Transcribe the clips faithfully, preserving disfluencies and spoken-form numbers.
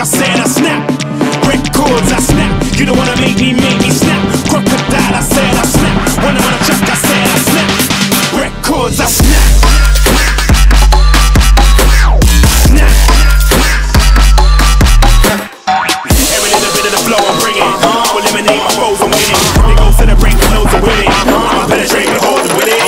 I said I snap. Records, I snap. You don't wanna make me, make me snap. Crocodile, I said I snap. When I'm on a track, I said I snap. Records, I snap. Snap. Every little bit of the flow I'm bringing, I will eliminate my foes, I'm winning. They go celebrate with loads of winning. I'ma penetrate with holes with it.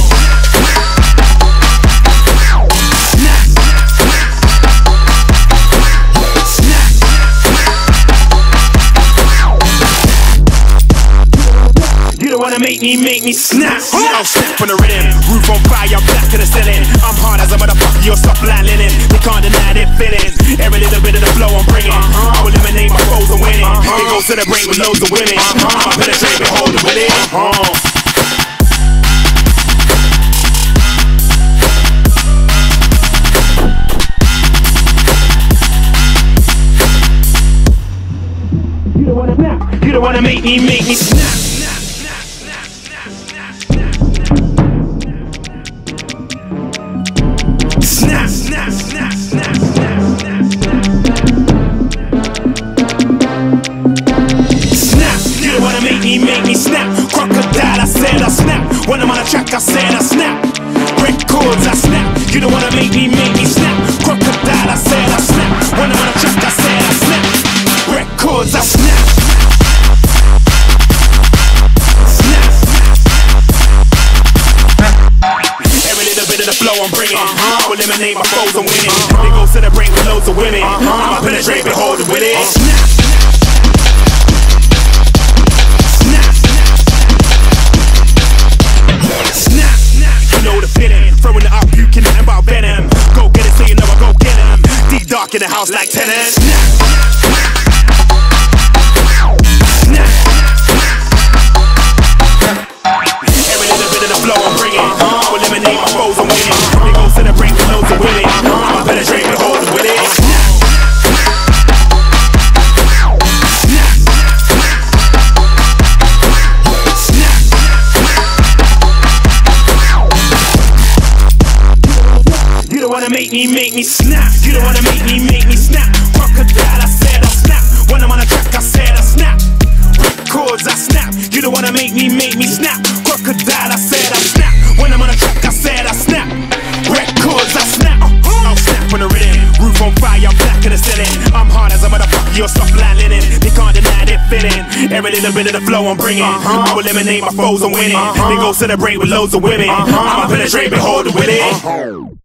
Make me, make me snap. Now snap on the rhythm. Roof on fire, back to the ceiling. I'm hard as a motherfucker, you're soft like linen. They can't deny their feelings. Every little bit of the flow I'm bringing, I will eliminate my foes and winning. They go celebrate with loads of women. I'ma penetrate with holding with it. You don't wanna snap. You don't wanna make me, make me snap. Snap, snap, snap, snap, snap, snap, snap. You don't wanna make me, make me snap. Crocodile, I said I snap. When I'm on a track, I said I snap. Records, I snap. You don't wanna make me, make me snap. Crocodile, I said I snap. When I'm on a track, I said I snap. Records, I snap. I'm bringing, I will eliminate my foes, I'm winning. They go celebrate with loads of women. I'ma penetrate with holding with it. Snap. Snap. Snap. You know the feeling. Throwing it up, you can nothing about venom. Go get it so you know I go get him. Deep dark in the house like tenants. Snap. Snap. Every little bit of the flow I'm bringing, I will eliminate my foes, I'm winning. They go celebrate with loads of women. I'ma penetrate with holes with it. Snap. Snap. You don't wanna make me, make me snap. You don't wanna make me, make me snap. Crocodile, I said I snap. When I'm on a track, I said I snap. Records, I snap. You don't wanna make me, make me snap. Crocodile, I said I snap. When I'm on a track, I said I snap. Records, I snap. I'll snap on the rhythm. Roof on fire, back to the ceiling. I'm hard as a motherfucker, you're soft like linen. They can't deny their feeling. Every little bit of the flow I'm bringing, I will eliminate my foes, I'm winning. They go celebrate with loads of women. I'ma penetrate with holding with it.